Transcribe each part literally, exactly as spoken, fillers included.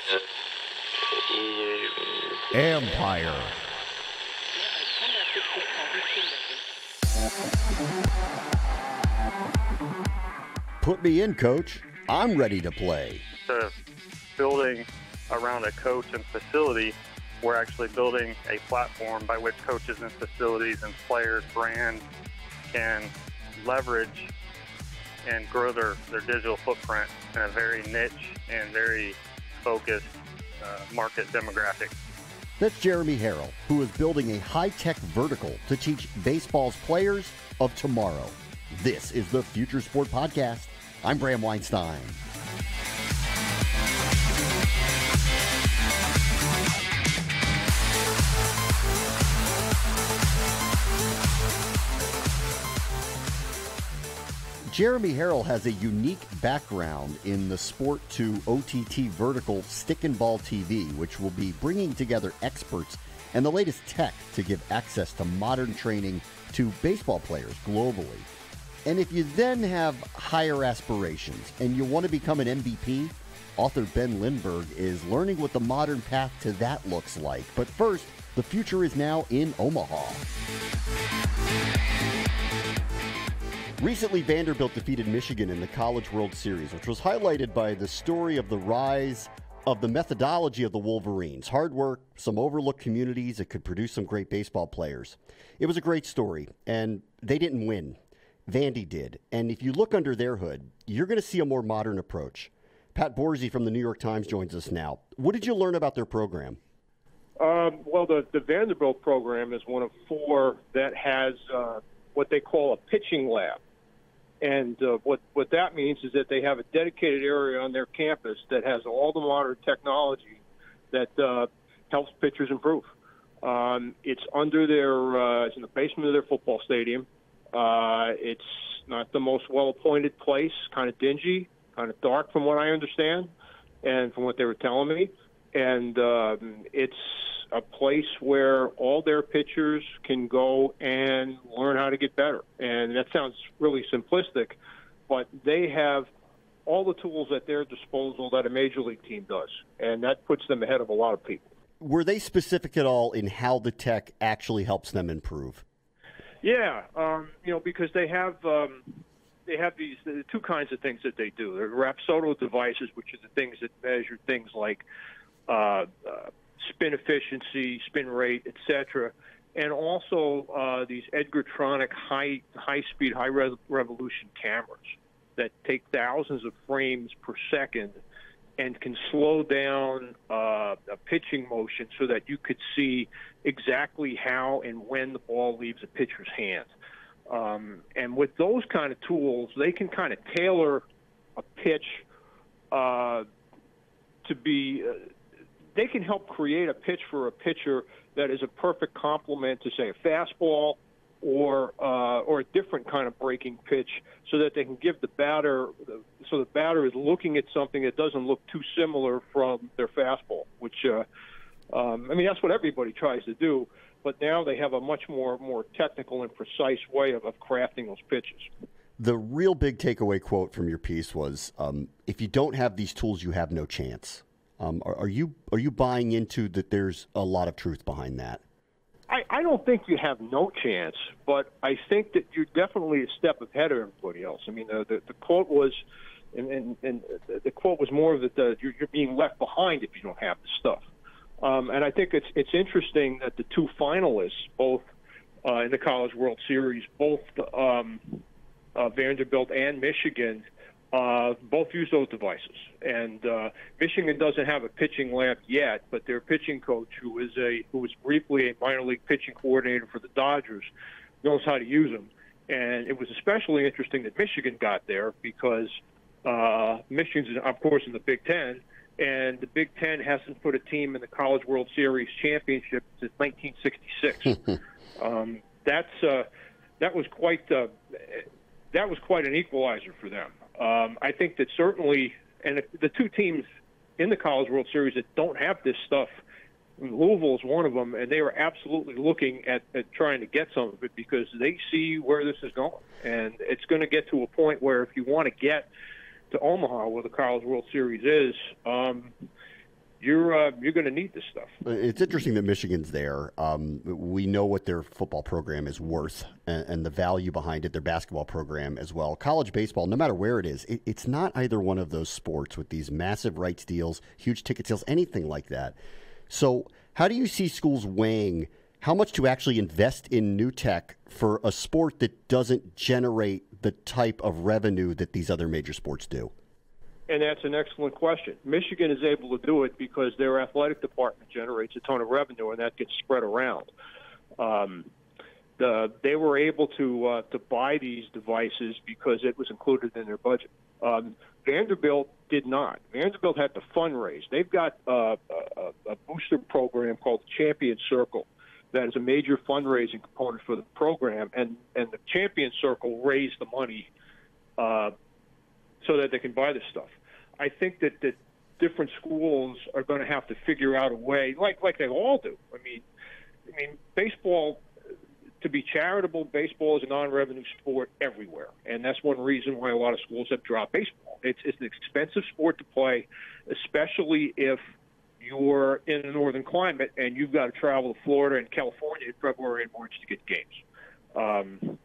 Empire. Put me in, coach. I'm ready to play. The building around a coach and facility, we're actually building a platform by which coaches and facilities and players' brands can leverage and grow their, their digital footprint in a very niche and very focused uh, market demographic. That's Jeremy Harrell, who is building a high-tech vertical to teach baseball's players of tomorrow. This is the Future Sport Podcast. I'm Bram Weinstein. Jeremy Harrell has a unique background in the sport to O T T vertical Stick and Ball T V, which will be bringing together experts and the latest tech to give access to modern training to baseball players globally. And if you then have higher aspirations and you want to become an M V P, author Ben Lindbergh is learning what the modern path to that looks like. But first, the future is now in Omaha. Recently, Vanderbilt defeated Michigan in the College World Series, which was highlighted by the story of the rise of the methodology of the Wolverines. Hard work, some overlooked communities that could produce some great baseball players. It was a great story, and they didn't win. Vandy did. And if you look under their hood, you're going to see a more modern approach. Pat Borzi from the New York Times joins us now. What did you learn about their program? Um, well, the, the Vanderbilt program is one of four that has uh, what they call a pitching lab. And uh, what, what that means is that they have a dedicated area on their campus that has all the modern technology that uh, helps pitchers improve. Um, it's under their, uh, it's in the basement of their football stadium. Uh, it's not the most well-appointed place, kind of dingy, kind of dark from what I understand and from what they were telling me. And um, it's a place where all their pitchers can go and learn how to get better. And that sounds really simplistic, but they have all the tools at their disposal that a major league team does, and that puts them ahead of a lot of people. Were they specific at all in how the tech actually helps them improve? Yeah, um, you know, because they have um, they have these the two kinds of things that they do. They're Rapsodo devices, which are the things that measure things like uh, uh, spin efficiency, spin rate, et cetera, and also uh, these Edgartronic high high speed, high res- revolution cameras that take thousands of frames per second and can slow down uh, a pitching motion so that you could see exactly how and when the ball leaves a pitcher's hand. Um, and with those kind of tools, they can kind of tailor a pitch uh, to be uh, they can help create a pitch for a pitcher that is a perfect complement to, say, a fastball or uh, or a different kind of breaking pitch, so that they can give the batter, so the batter is looking at something that doesn't look too similar from their fastball, which, uh, um, I mean, that's what everybody tries to do, but now they have a much more, more technical and precise way of, of crafting those pitches. The real big takeaway quote from your piece was, um, if you don't have these tools, you have no chance. Um, are, are you are you buying into that there's a lot of truth behind that? I, I don't think you have no chance, but I think that you're definitely a step ahead of everybody else. I mean, uh, the, the quote was, and, and, and the quote was more that the, you're, you're being left behind if you don't have the stuff. Um, and I think it's it's interesting that the two finalists, both uh, in the College World Series, both um, uh, Vanderbilt and Michigan, Uh, both use those devices. And uh, Michigan doesn't have a pitching lab yet, but their pitching coach, who is a who was briefly a minor league pitching coordinator for the Dodgers, knows how to use them. And it was especially interesting that Michigan got there because uh, Michigan's, of course, in the Big Ten, and the Big Ten hasn't put a team in the College World Series championship since nineteen sixty-six. um, that's uh, that was quite uh, that was quite an equalizer for them. Um, I think that certainly, and the two teams in the College World Series that don't have this stuff, Louisville is one of them, and they are absolutely looking at, at trying to get some of it because they see where this is going. And it's going to get to a point where if you want to get to Omaha, where the College World Series is, um, you're uh, you're going to need this stuff. It's interesting that Michigan's there. Um, we know what their football program is worth and, and the value behind it, their basketball program as well. College baseball, no matter where it is, it, it's not either one of those sports with these massive rights deals, huge ticket sales, anything like that. So how do you see schools weighing how much to actually invest in new tech for a sport that doesn't generate the type of revenue that these other major sports do? And that's an excellent question. Michigan is able to do it because their athletic department generates a ton of revenue, and that gets spread around. Um, the, they were able to uh, to buy these devices because it was included in their budget. Um, Vanderbilt did not. Vanderbilt had to fundraise. They've got uh, a, a booster program called the Champion Circle that is a major fundraising component for the program, and, and the Champion Circle raised the money uh, so that they can buy this stuff. I think that, that different schools are going to have to figure out a way, like like they all do. I mean, I mean, baseball, to be charitable, baseball is a non-revenue sport everywhere, and that's one reason why a lot of schools have dropped baseball. It's, it's an expensive sport to play, especially if you're in a northern climate and you've got to travel to Florida and California in February and March to get games. Um,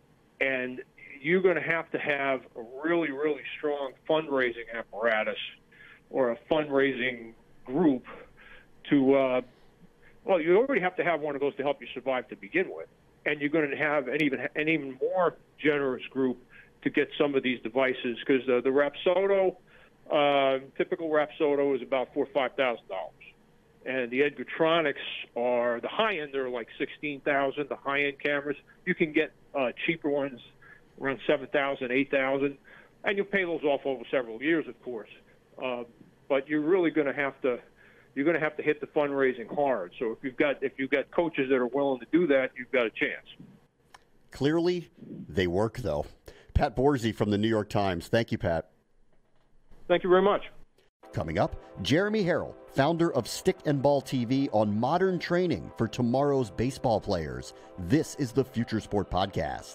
and you're going to have to have a really, really strong fundraising apparatus or a fundraising group to, uh, well, you already have to have one of those to help you survive to begin with. And you're going to have an even an even more generous group to get some of these devices, because uh, the Rapsodo, uh, typical Rapsodo is about four or five thousand dollars. And the Edgartronics are, the high end, they're like sixteen thousand. The high end cameras, you can get uh, cheaper ones around seven thousand, eight thousand, and you'll pay those off over several years, of course. Uh, but you're really going to have to you're going to have to hit the fundraising hard. So if you've got if you've got coaches that are willing to do that, you've got a chance. Clearly, they work though. Pat Borzi from the New York Times. Thank you, Pat. Thank you very much. Coming up, Jeremy Harrell, founder of Stick and Ball T V, on modern training for tomorrow's baseball players. This is the Future Sport Podcast.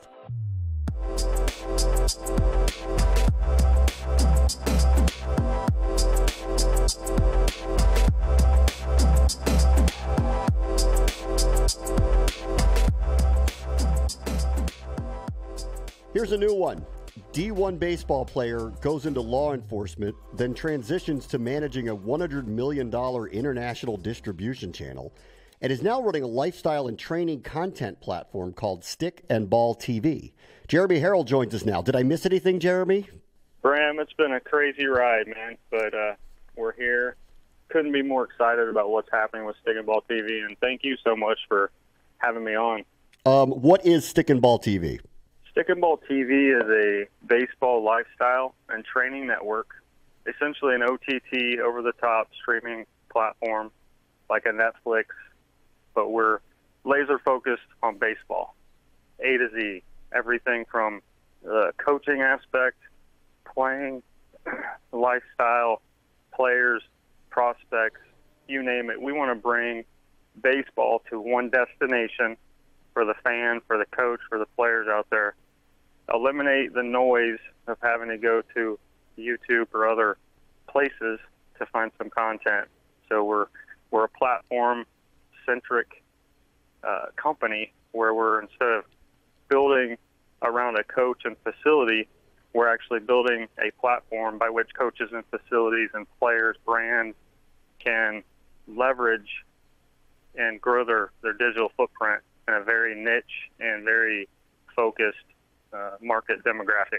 Here's a new one. D one baseball player goes into law enforcement, then transitions to managing a one hundred million dollars international distribution channel, and is now running a lifestyle and training content platform called Stick and Ball T V. Jeremy Harrell joins us now. Did I miss anything, Jeremy? Bram, it's been a crazy ride, man, but uh, we're here. Couldn't be more excited about what's happening with Stick and Ball T V, and thank you so much for having me on. Um, what is Stick and Ball T V? Stick and Ball T V is a baseball lifestyle and training network, essentially an O T T, over-the-top streaming platform like a Netflix, but we're laser-focused on baseball, A to Z, everything from the coaching aspect, playing, lifestyle, players, prospects, you name it. We want to bring baseball to one destination for the fan, for the coach, for the players out there. Eliminate the noise of having to go to YouTube or other places to find some content. So we're we're a platform-centric uh, company where we're, instead of building around a coach and facility, we're actually building a platform by which coaches and facilities and players, brands can leverage and grow their, their digital footprint in a very niche and very focused uh, market demographic.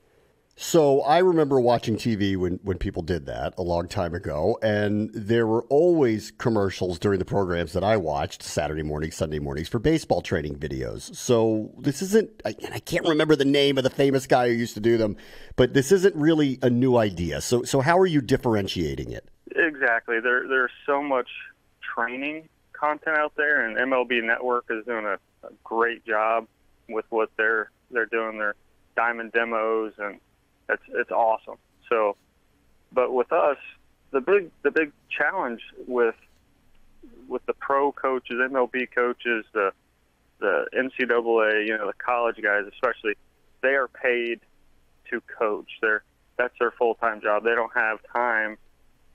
So I remember watching T V when, when people did that a long time ago, and there were always commercials during the programs that I watched, Saturday mornings, Sunday mornings, for baseball training videos. So this isn't, I, I can't remember the name of the famous guy who used to do them, but this isn't really a new idea. So so how are you differentiating it? Exactly. There There's so much training content out there, and M L B Network is doing a, a great job with what they're they're doing, their diamond demos, and it's it's awesome. So, but with us, the big the big challenge with with the pro coaches, M L B coaches, the the N C double A, you know, the college guys especially, they are paid to coach. They're that's their full time job. They don't have time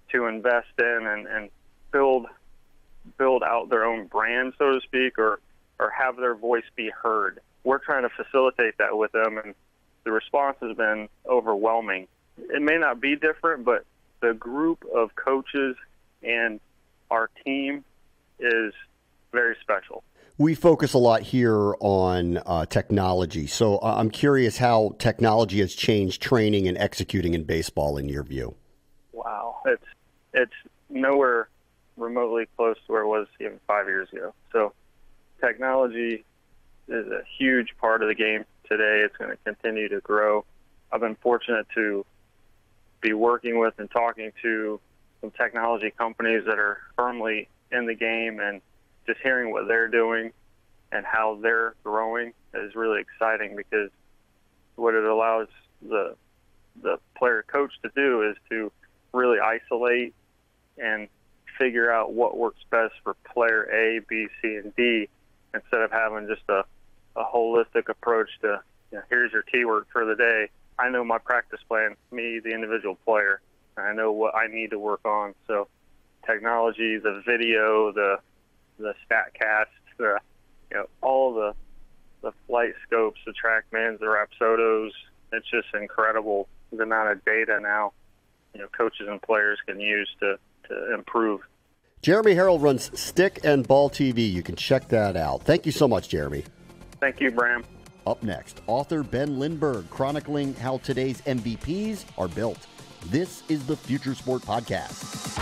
to invest in and, and build build out their own brand, so to speak, or or have their voice be heard. We're trying to facilitate that with them, and the response has been overwhelming. It may not be different, but the group of coaches and our team is very special. We focus a lot here on uh, technology, so uh, I'm curious how technology has changed training and executing in baseball in your view. Wow. It's it's nowhere remotely close to where it was even five years ago. So technology is a huge part of the game today. It's going to continue to grow. I've been fortunate to be working with and talking to some technology companies that are firmly in the game, and just hearing what they're doing and how they're growing is really exciting, because what it allows the the player coach to do is to really isolate and figure out what works best for player A, B, C, and D, instead of having just a, a holistic approach to, you know, here's your keyword for the day. I know my practice plan, me, the individual player, and I know what I need to work on. So technology, the video, the the StatCast, the, you know, all the the flight scopes, the TrackMans, the Rapsodos, it's just incredible the amount of data now, you know, coaches and players can use to, to improve. Jeremy Harrell runs Stick and Ball T V. You can check that out. Thank you so much, Jeremy. Thank you, Bram. Up next, author Ben Lindbergh chronicling how today's M V Ps are built. This is the Future Sport Podcast.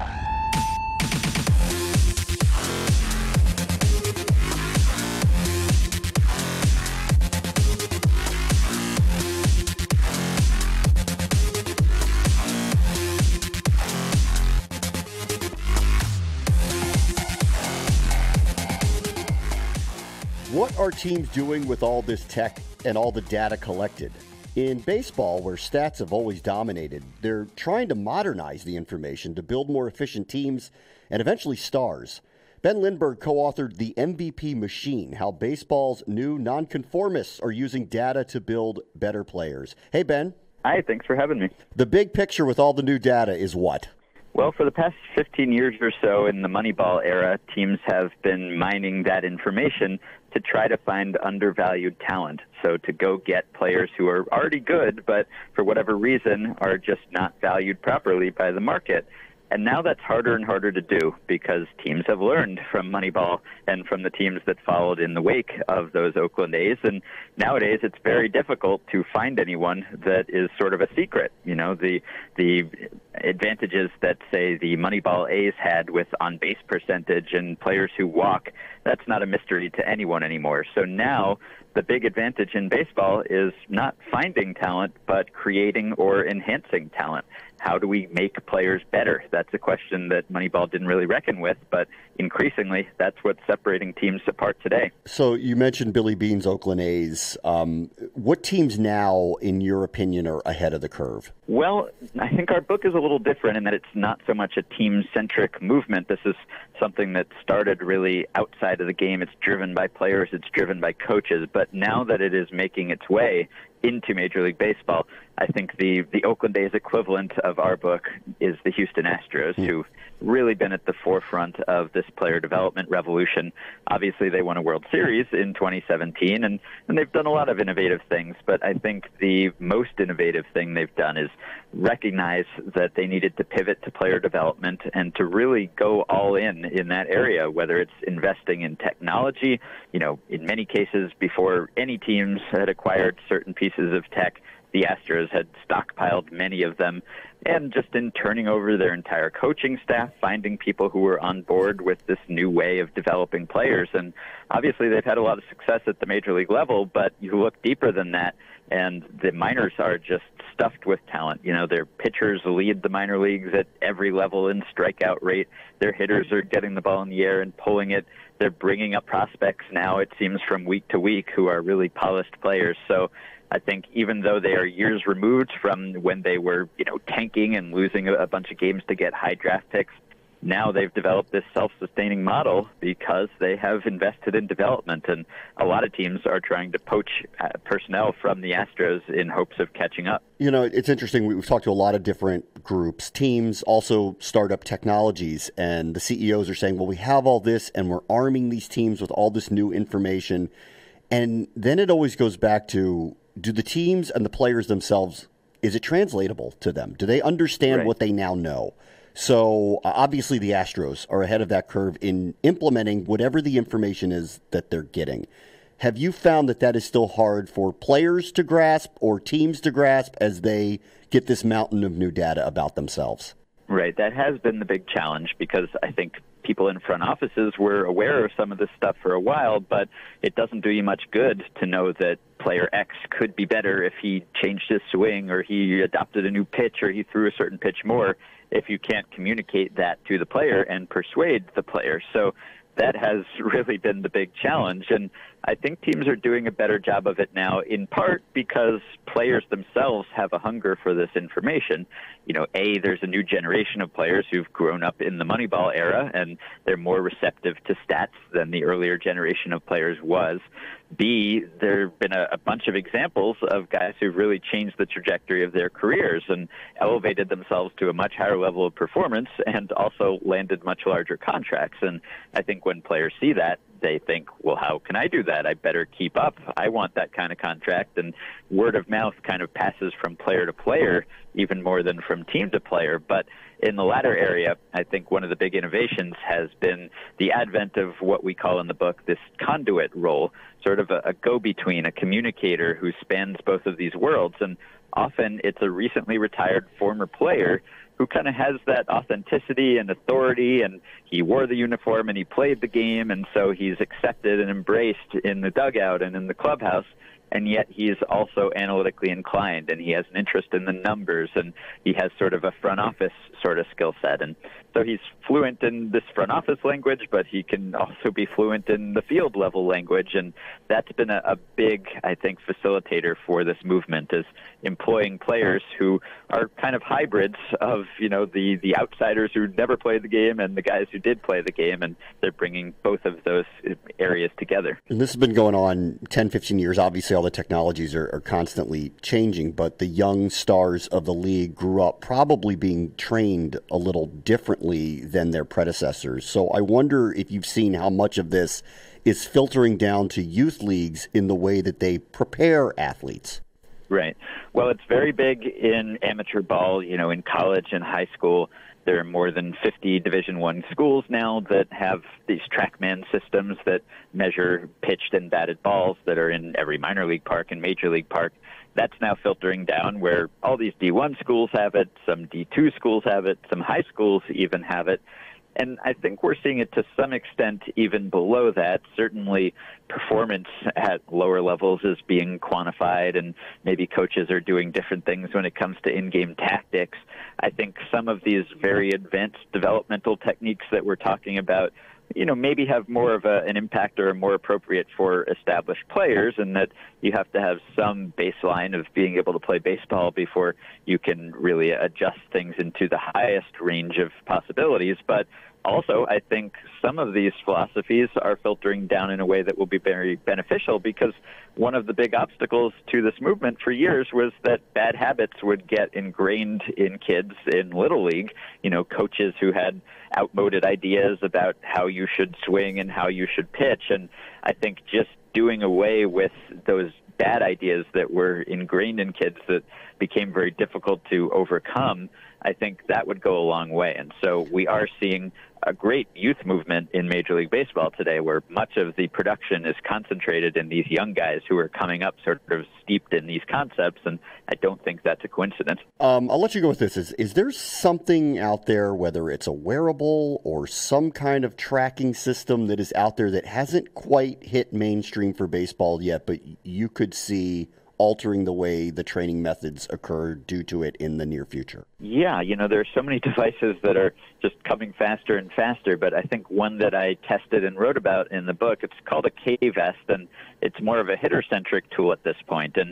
What are teams doing with all this tech and all the data collected? In baseball, where stats have always dominated, they're trying to modernize the information to build more efficient teams and eventually stars. Ben Lindbergh co-authored The M V P Machine, how baseball's new nonconformists are using data to build better players. Hey, Ben. Hi, thanks for having me. The big picture with all the new data is what? Well, for the past fifteen years or so in the Moneyball era, teams have been mining that information to try to find undervalued talent. So to go get players who are already good, but for whatever reason are just not valued properly by the market. And now that's harder and harder to do, because teams have learned from Moneyball and from the teams that followed in the wake of those Oakland A's. And nowadays it's very difficult to find anyone that is sort of a secret. You know, the the advantages that, say, the Moneyball A's had with on-base percentage and players who walk, that's not a mystery to anyone anymore. So now the big advantage in baseball is not finding talent, but creating or enhancing talent. How do we make players better? That's a question that Moneyball didn't really reckon with, but increasingly that's what's separating teams apart today. So you mentioned Billy Beane's Oakland A's. Um, what teams now, in your opinion, are ahead of the curve? Well, I think our book is a little different in that it's not so much a team-centric movement. This is something that started really outside of the game. It's driven by players. It's driven by coaches. But now that it is making its way into Major League Baseball, I think the, the Oakland A's equivalent of our book is the Houston Astros, mm. who've really been at the forefront of this player development revolution. Obviously, they won a World Series in twenty seventeen, and, and they've done a lot of innovative things, but I think the most innovative thing they've done is recognize that they needed to pivot to player development and to really go all in in that area, whether it's investing in technology. You know, in many cases, before any teams had acquired certain pieces of tech, the Astros had stockpiled many of them, and just in turning over their entire coaching staff, finding people who were on board with this new way of developing players. And obviously they've had a lot of success at the major league level, but you look deeper than that, and the minors are just stuffed with talent. You know, their pitchers lead the minor leagues at every level in strikeout rate. Their hitters are getting the ball in the air and pulling it. They're bringing up prospects now, it seems, from week to week who are really polished players. So I think even though they are years removed from when they were, you know, tanking and losing a bunch of games to get high draft picks, now they've developed this self-sustaining model because they have invested in development. And a lot of teams are trying to poach uh, personnel from the Astros in hopes of catching up. You know, it's interesting. We've talked to a lot of different groups, teams, also startup technologies, and the C E Os are saying, well, we have all this and we're arming these teams with all this new information. And then it always goes back to, do the teams and the players themselves, is it translatable to them? Do they understand right. what they now know? So uh, obviously the Astros are ahead of that curve in implementing whatever the information is that they're getting. Have you found that that is still hard for players to grasp or teams to grasp as they get this mountain of new data about themselves? Right. That has been the big challenge because I think people in front offices were aware of some of this stuff for a while, but it doesn't do you much good to know that player X could be better if he changed his swing or he adopted a new pitch or he threw a certain pitch more if you can't communicate that to the player and persuade the player. So that has really been the big challenge. And I think teams are doing a better job of it now, in part because players themselves have a hunger for this information. You know, A, there's a new generation of players who've grown up in the Moneyball era, and they're more receptive to stats than the earlier generation of players was. B, there have been a, a bunch of examples of guys who've really changed the trajectory of their careers and elevated themselves to a much higher level of performance and also landed much larger contracts. And I think when players see that, they think, well, how can I do that? I better keep up. I want that kind of contract. And word of mouth kind of passes from player to player, even more than from team to player. But in the latter area, I think one of the big innovations has been the advent of what we call in the book this conduit role, sort of a, a go-between, a communicator who spans both of these worlds. And often it's a recently retired former player who kind of has that authenticity and authority, and he wore the uniform and he played the game, and so he's accepted and embraced in the dugout and in the clubhouse. And yet he's also analytically inclined, and he has an interest in the numbers, and he has sort of a front office sort of skill set. And so he's fluent in this front office language, but he can also be fluent in the field level language. And that's been a, a big, I think, facilitator for this movement, is employing players who are kind of hybrids of, you know, the, the outsiders who never played the game and the guys who did play the game. And they're bringing both of those areas together. And this has been going on ten, fifteen years. Obviously, all the technologies are, are constantly changing, but the young stars of the league grew up probably being trained a little differently than their predecessors. So I wonder if you've seen how much of this is filtering down to youth leagues in the way that they prepare athletes. Right. Well, it's very big in amateur ball, you know, in college and high school. There are more than fifty Division One schools now that have these TrackMan systems that measure pitched and batted balls that are in every minor league park and major league park. That's now filtering down where all these D one schools have it, some D two schools have it, some high schools even have it. And I think we're seeing it to some extent even below that. Certainly performance at lower levels is being quantified, and maybe coaches are doing different things when it comes to in-game tactics. I think some of these very advanced developmental techniques that we're talking about, you know, maybe have more of a, an impact or are more appropriate for established players, and that you have to have some baseline of being able to play baseball before you can really adjust things into the highest range of possibilities. But also, I think some of these philosophies are filtering down in a way that will be very beneficial, because one of the big obstacles to this movement for years was that bad habits would get ingrained in kids in Little League. You know, coaches who had outmoded ideas about how you should swing and how you should pitch. And I think just doing away with those bad ideas that were ingrained in kids that became very difficult to overcome, I think that would go a long way. And so we are seeing a great youth movement in Major League Baseball today, where much of the production is concentrated in these young guys who are coming up sort of steeped in these concepts, and I don't think that's a coincidence. Um, I'll let you go with this. Is, is there something out there, whether it's a wearable or some kind of tracking system that is out there that hasn't quite hit mainstream for baseball yet, but you could see altering the way the training methods occur due to it in the near future? Yeah, you know, there are so many devices that are just coming faster and faster, but I think one that I tested and wrote about in the book, it's called a K-Vest, and it's more of a hitter-centric tool at this point. And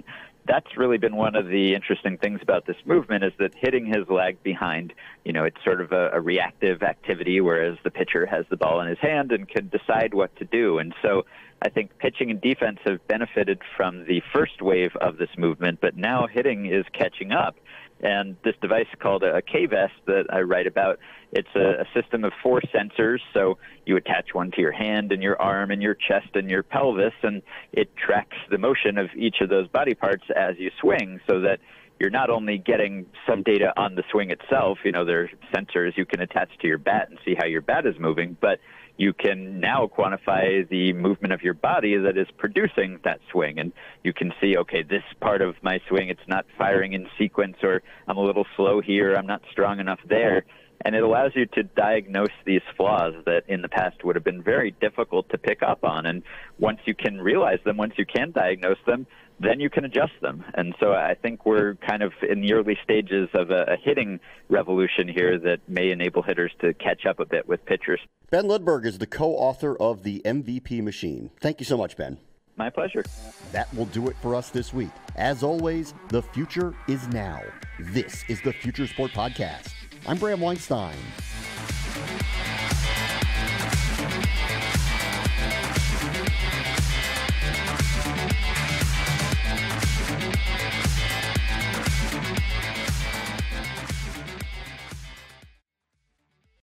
that's really been one of the interesting things about this movement is that hitting has lagged behind. You know, it's sort of a, a reactive activity, whereas the pitcher has the ball in his hand and can decide what to do. And so I think pitching and defense have benefited from the first wave of this movement, but now hitting is catching up. And this device called a K-Vest that I write about, it's a, a system of four sensors. So you attach one to your hand and your arm and your chest and your pelvis, and it tracks the motion of each of those body parts as you swing, so that you're not only getting some data on the swing itself, you know, there are sensors you can attach to your bat and see how your bat is moving, but you can now quantify the movement of your body that is producing that swing. And you can see, okay, this part of my swing, it's not firing in sequence, or I'm a little slow here, I'm not strong enough there. And it allows you to diagnose these flaws that in the past would have been very difficult to pick up on. And once you can realize them, once you can diagnose them, then you can adjust them. And so I think we're kind of in the early stages of a, a hitting revolution here that may enable hitters to catch up a bit with pitchers. Ben Lindbergh is the co-author of The M V P Machine. Thank you so much, Ben. My pleasure. That will do it for us this week. As always, the future is now. This is the Future Sport Podcast. I'm Bram Weinstein.